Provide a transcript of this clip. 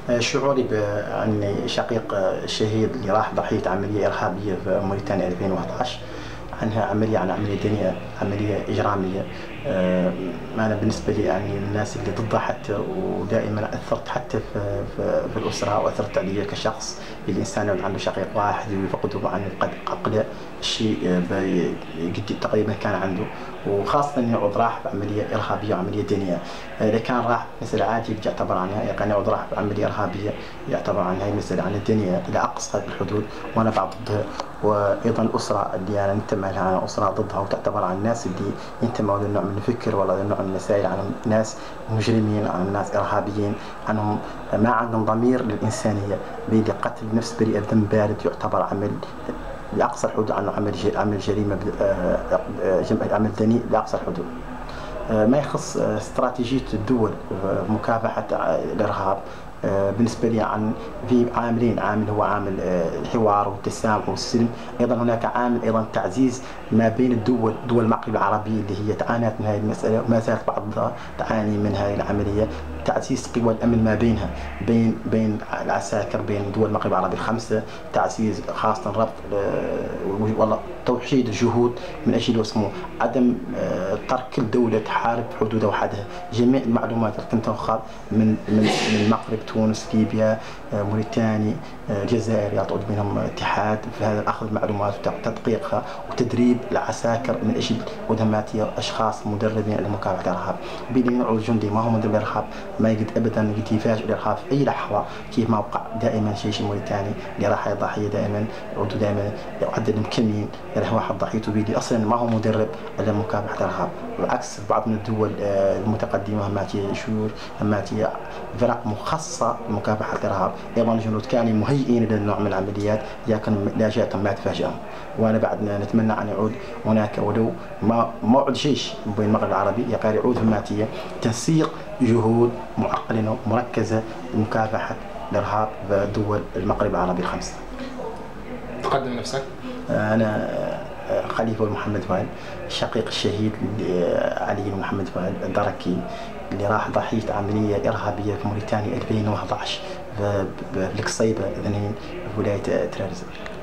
شعوري بأني شقيق الشهيد اللي راح ضحية عملية إرهابية في موريتانيا 2011 عنها عملية دينية، عملية إجرامية. أنا بالنسبة لي يعني من الناس اللي ضدها حتى، ودائما أثرت حتى في الأسرة، وأثرت علي كشخص. الإنسان اللي عنده شقيق واحد ويفقده عن قد الشيء قد تقريبا كان عنده، وخاصة إنه يعود راح بعملية إرهابية وعملية دينية. إذا كان راح مثل عادي يعتبر عنها، يعني يعود راح بعملية إرهابية يعتبر عنها مثل عن الدينية إلى أقصى الحدود، وأنا بعد ضدها. وأيضا الأسرة اللي أنا أنتمي لها أنا أسرة ضدها، وتعتبر عن الناس اللي ينتموا للنوع من الفكر ولا النوع من المسائل، عن ناس مجرمين، عن ناس إرهابيين، عنهم ما عندهم ضمير للإنسانية. قتل نفس بريء الدم بارد يعتبر عمل لأقصى الحدود، عنه عمل جريمة، عمل دنيء لأقصى الحدود. ما يخص استراتيجية الدول مكافحة الإرهاب، بالنسبة لي عن في عاملين، عامل هو عامل الحوار والتسامح والسلم. أيضا هناك عامل أيضا تعزيز ما بين الدول، دول المغرب العربي اللي هي تعانت من هذه المسألة وما زالت بعضها تعاني من هذه العملية. تعزيز قوى الأمن ما بينها، بين العساكر، بين دول المغرب العربي الخمسة. تعزيز خاصة ربط والله توحيد الجهود من أجل اسمه عدم ترك كل دولة تحارب حدودها وحدها. جميع المعلومات اللي كنت تأخذ من المغرب، تونس، ليبيا، موريتانيا، الجزائر، يعطون منهم اتحاد في هذا أخذ المعلومات وتدقيقها وتدريب العساكر من أجل مهماتية أشخاص مدربين لمكافحة الإرهاب. بين نوع الجندي ما هو مدرب الإرهاب ما يقدر أبدا يفاجئ الإرهاب في أي لحظة، كيف ما وقع دائما شيء موريتاني اللي راح ضحية دائما يعودوا دائما يعدل مكمين، يعني واحد ضحيته بيدي أصلا ما هو مدرب لمكافحة الإرهاب. بالعكس بعض من الدول المتقدمة هماتية شهور، هماتية فرق مخصصة لمكافحة الإرهاب. أيضا الجنود كانوا مهيئين للنوع من العمليات، لكن لا جاءتهم ما تفاجئهم. وأنا بعد نتمنى أن يعود هناك ولو ما موعد جيش بين المغرب العربي، يقال يعود هماتية تنسيق جهود معقلة ومركزة لمكافحة الإرهاب بدول المغرب العربي الخمسة. تقدم نفسك. أنا خليفة محمد وائل، شقيق الشهيد علي محمد وائل الدركي، اللي راح ضحية عملية إرهابية في موريتانيا 2011 في القصيبة 2 في ولاية طرابلس.